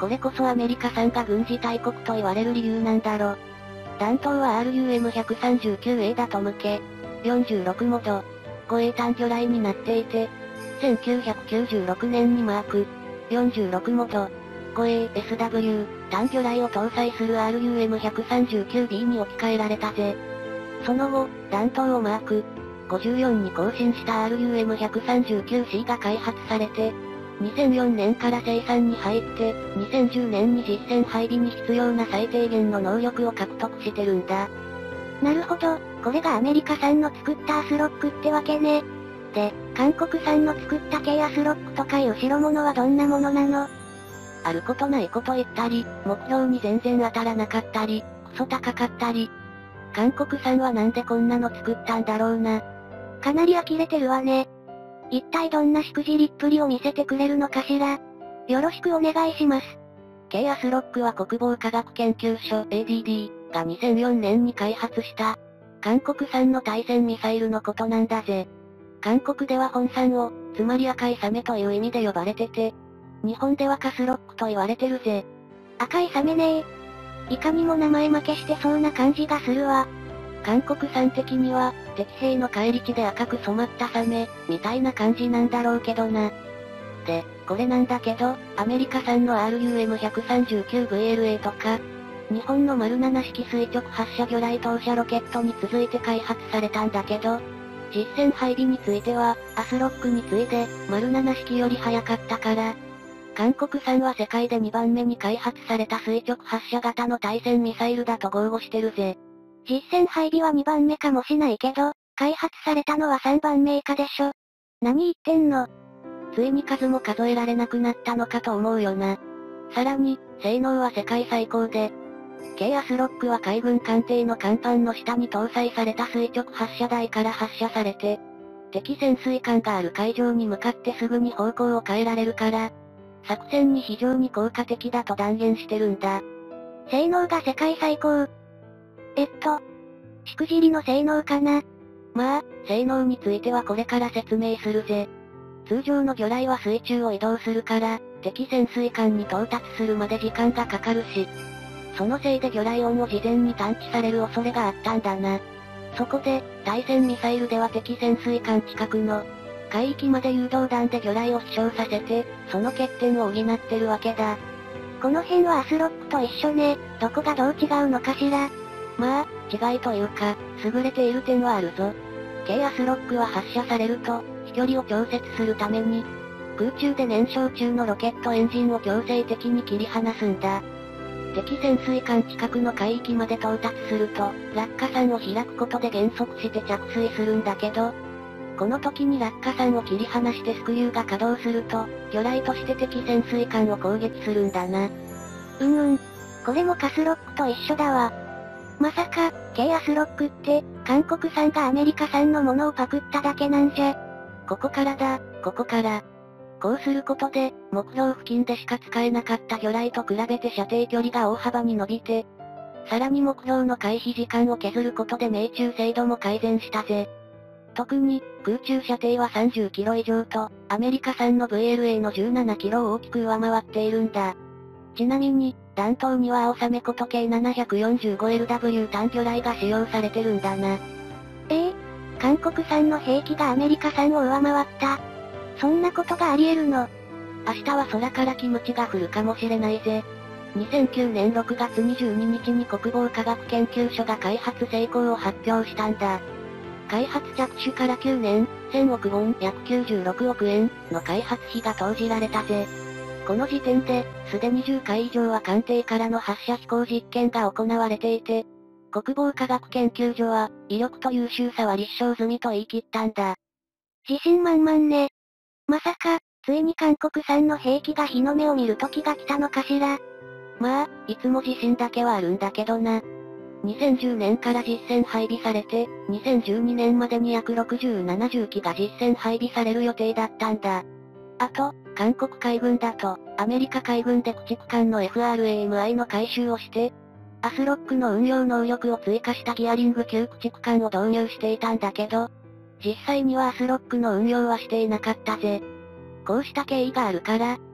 これこそアメリカ産が軍事大国と言われる理由なんだろ。弾頭は アールユーエムひゃくさんじゅうきゅうエー だと向け、よんじゅうろくモード、ごエー 単魚雷になっていて、せんきゅうひゃくきゅうじゅうろくねんにマーク、よんじゅうろくモード、ごエー エスダブリュー、単魚雷を搭載する アールユーエムひゃくさんじゅうきゅうビー に置き換えられたぜ。その後、弾頭をマーク、ごじゅうよんに更新した アールユーエムひゃくさんじゅうきゅうシー が開発されて、にせんよねんから生産に入って、にせんじゅうねんに実戦配備に必要な最低限の能力を獲得してるんだ。
なるほど、これがアメリカ産の作ったアスロックってわけね。で、韓国産の作った軽アスロックとかいう代物はどんなものなの？
あることないこと言ったり、目標に全然当たらなかったり、クソ高かったり。韓国産はなんでこんなの作ったんだろうな。
かなり呆れてるわね。一体どんなしくじりっぷりを見せてくれるのかしら。よろしくお願いします。
軽アスロックは国防科学研究所 エーディーディー がにせんよねんに開発した、韓国産の対戦ミサイルのことなんだぜ。韓国では本産を、つまり赤いサメという意味で呼ばれてて、日本ではカスロックと言われてるぜ。
赤いサメねー。いかにも名前負けしてそうな感じがするわ。
韓国産的には、敵兵の返り血で赤く染まったサメ、みたいな感じなんだろうけどな。で、これなんだけど、アメリカ産の アールユーエムひゃくさんじゅうきゅうブイエルエー とか、日本の丸なな式垂直発射魚雷投射ロケットに続いて開発されたんだけど、実戦配備については、アスロックに次いで、丸なな式より早かったから、韓国産は世界でにばんめに開発された垂直発射型の対戦ミサイルだと豪語してるぜ。
実戦配備はにばんめかもしないけど、開発されたのはさんばんめ以下でしょ。何言ってんの？
ついに数も数えられなくなったのかと思うよな。さらに、性能は世界最高で、軽アスロックは海軍艦艇の甲板の下に搭載された垂直発射台から発射されて、敵潜水艦がある海上に向かってすぐに方向を変えられるから、作戦に非常に効果的だと断言してるんだ。
性能が世界最高。えっと、しくじりの性能かな？
まあ、性能についてはこれから説明するぜ。通常の魚雷は水中を移動するから、敵潜水艦に到達するまで時間がかかるし、そのせいで魚雷音を事前に探知される恐れがあったんだな。そこで、対戦ミサイルでは敵潜水艦近くの、海域まで誘導弾で魚雷を飛翔させて、その欠点を補ってるわけだ。
この辺はアスロックと一緒ね。どこがどう違うのかしら。
まあ、違いというか、優れている点はあるぞ。軽アスロックは発射されると、飛距離を調節するために、空中で燃焼中のロケットエンジンを強制的に切り離すんだ。敵潜水艦近くの海域まで到達すると、落下傘を開くことで減速して着水するんだけど、この時に落下傘を切り離してスクリューが稼働すると、魚雷として敵潜水艦を攻撃するんだな。
うんうん。これもカスロックと一緒だわ。まさか、軽アスロックって、韓国産がアメリカ産のものをパクっただけなんじゃ。
ここからだ、ここから。こうすることで、目標付近でしか使えなかった魚雷と比べて射程距離が大幅に伸びて、さらに目標の回避時間を削ることで命中精度も改善したぜ。特に、空中射程はさんじゅうキロ以上と、アメリカ産の ブイエルエー のじゅうななキロを大きく上回っているんだ。ちなみに、弾頭には青サメこと ケーななよんごエルダブリュー 単魚雷が使用されてるんだな。
ええー、韓国産の兵器がアメリカ産を上回った。そんなことがあり得るの？
明日は空からキムチが降るかもしれないぜ。にせんきゅうねんろくがつにじゅうににちに国防科学研究所が開発成功を発表したんだ。開発着手からきゅうねん、せんおくウォン約きゅうじゅうろくおくえんの開発費が投じられたぜ。この時点で、すでにじゅっかい以上は艦艇からの発射飛行実験が行われていて、国防科学研究所は、威力と優秀さは立証済みと言い切ったんだ。
自信満々ね。まさか、ついに韓国産の兵器が日の目を見る時が来たのかしら。
まあ、いつも自信だけはあるんだけどな。にせんじゅうねんから実戦配備されて、にせんじゅうにねんまでに約ろくじゅうななじゅうきが実戦配備される予定だったんだ。あと、韓国海軍だと、アメリカ海軍で駆逐艦の エフアールエーエムアイ の改修をして、アスロックの運用能力を追加したギアリング級駆逐艦を導入していたんだけど、実際にはアスロックの運用はしていなかったぜ。こうした経緯があるから、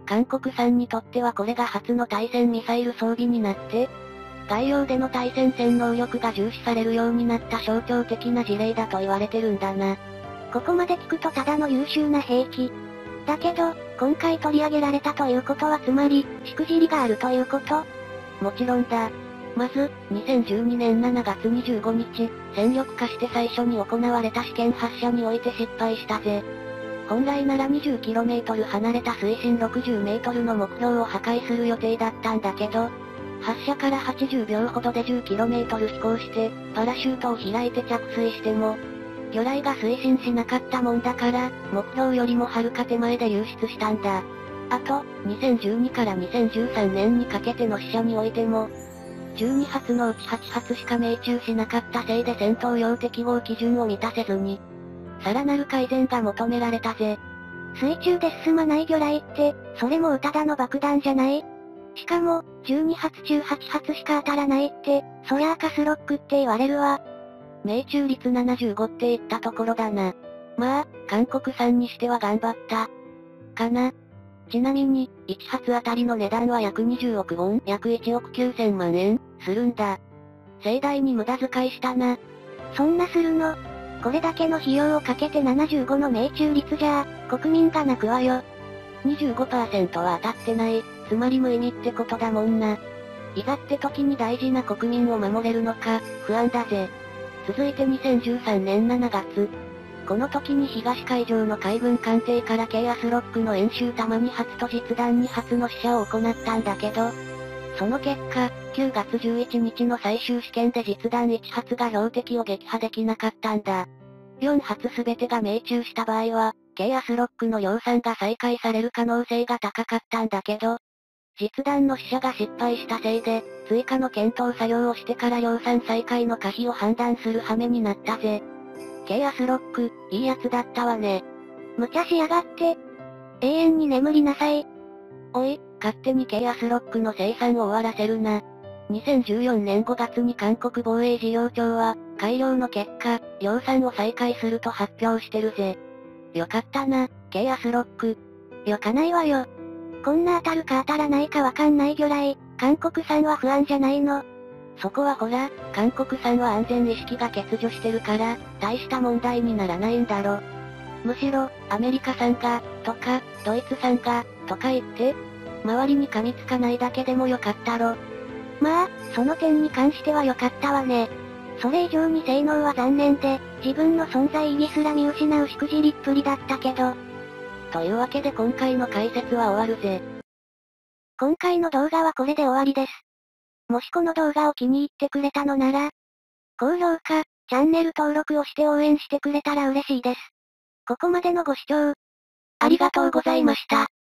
韓国産にとってはこれが初の対戦ミサイル装備になって、外洋での対戦戦能力が重視されるようになった象徴的な事例だと言われてるんだな。
ここまで聞くとただの優秀な兵器。だけど、今回取り上げられたということはつまり、しくじりがあるということ？
もちろんだ。まず、にせんじゅうにねんしちがつにじゅうごにち、戦力化して最初に行われた試験発射において失敗したぜ。本来なら にじゅっキロメートル 離れた水深 ろくじゅうメートルの目標を破壊する予定だったんだけど、発射からはちじゅうびょうほどで じゅっキロメートル 飛行して、パラシュートを開いて着水しても、魚雷が推進しなかったもんだから、目標よりもはるか手前で流出したんだ。あと、にせんじゅうにからにせんじゅうさんねんにかけての試射においても、じゅうにはつのうちはちはつしか命中しなかったせいで戦闘用適合基準を満たせずに、さらなる改善が求められたぜ。
水中で進まない魚雷って、それもただの爆弾じゃない？しかも、じゅうにはつちゅうはちはつしか当たらないって、そりゃあカスロックって言われるわ。
命中率ななじゅうごって言ったところだな。まあ、韓国産にしては頑張った。かな。ちなみに、いち発あたりの値段は約にじゅうおくウォン、約いちおくきゅうせんまんえん、するんだ。盛大に無駄遣いしたな。
そんなするの？これだけの費用をかけてななじゅうごの命中率じゃあ、国民が泣くわよ。
にじゅうごパーセント は当たってない、つまり無意味ってことだもんな。いざって時に大事な国民を守れるのか、不安だぜ。続いてにせんじゅうさんねんしちがつ。この時に東海上の海軍艦艇から K アスロックの演習弾に発と実弾に発の試射を行ったんだけど、その結果、くがつじゅういちにちの最終試験で実弾いち発が標的を撃破できなかったんだ。よん発すべてが命中した場合は、K アスロックの量産が再開される可能性が高かったんだけど、実弾の試射が失敗したせいで、追加の検討作業をしてから量産再開の可否を判断する羽目になったぜ。K アスロック、いいやつだったわね。
無茶しやがって。永遠に眠りなさい。
おい、勝手に K アスロックの生産を終わらせるな。にせんじゅうよねんごがつに韓国防衛事業庁は、改良の結果、量産を再開すると発表してるぜ。よかったな、K アスロック。
よかないわよ。こんな当たるか当たらないかわかんない魚雷、韓国産は不安じゃないの？
そこはほら、韓国産は安全意識が欠如してるから、大した問題にならないんだろ。むしろ、アメリカ産が、とか、ドイツ産が、とか言って、周りに噛みつかないだけでもよかったろ。
まあ、その点に関しては良かったわね。それ以上に性能は残念で、自分の存在意義すら見失うしくじりっぷりだったけど。
というわけで今回の解説は終わるぜ。
今回の動画はこれで終わりです。もしこの動画を気に入ってくれたのなら、高評価、チャンネル登録をして応援してくれたら嬉しいです。ここまでのご視聴、
ありがとうございました。